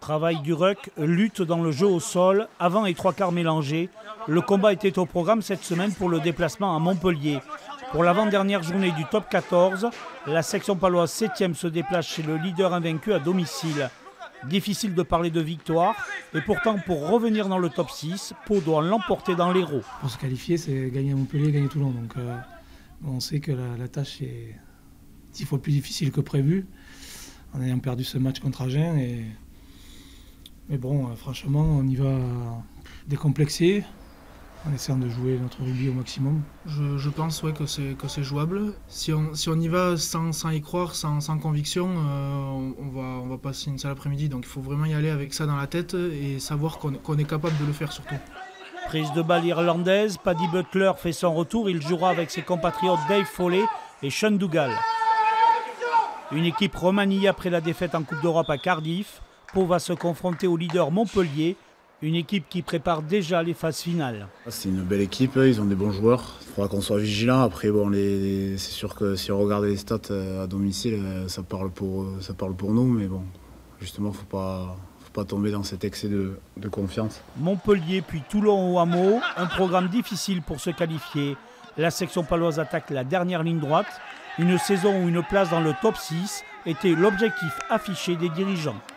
Travail du ruck, lutte dans le jeu au sol, avant et trois quarts mélangés. Le combat était au programme cette semaine pour le déplacement à Montpellier. Pour l'avant-dernière journée du top 14, la section paloise 7e se déplace chez le leader invaincu à domicile. Difficile de parler de victoire, et pourtant pour revenir dans le top 6, Pau doit l'emporter dans l'Hérault. Pour se qualifier, c'est gagner à Montpellier, gagner Toulon. Donc on sait que la tâche est 10 fois plus difficile que prévu, en ayant perdu ce match contre Agen. Mais bon, franchement, on y va décomplexé, en essayant de jouer notre rugby au maximum. Je pense que c'est jouable. Si on y va sans y croire, sans conviction, on va passer une sale après-midi. Donc il faut vraiment y aller avec ça dans la tête et savoir qu'on est capable de le faire surtout. Prise de balle irlandaise, Paddy Butler fait son retour. Il jouera avec ses compatriotes Dave Foley et Sean Dougal. Une équipe remaniée après la défaite en Coupe d'Europe à Cardiff. Pau va se confronter au leader Montpellier, une équipe qui prépare déjà les phases finales. C'est une belle équipe, ils ont des bons joueurs. Il faudra qu'on soit vigilant. Après, bon, c'est sûr que si on regarde les stats à domicile, ça parle pour nous. Mais bon, justement, il ne faut pas tomber dans cet excès de confiance. Montpellier puis Toulon au Hameau, un programme difficile pour se qualifier. La section paloise attaque la dernière ligne droite. Une saison ou une place dans le top 6 était l'objectif affiché des dirigeants.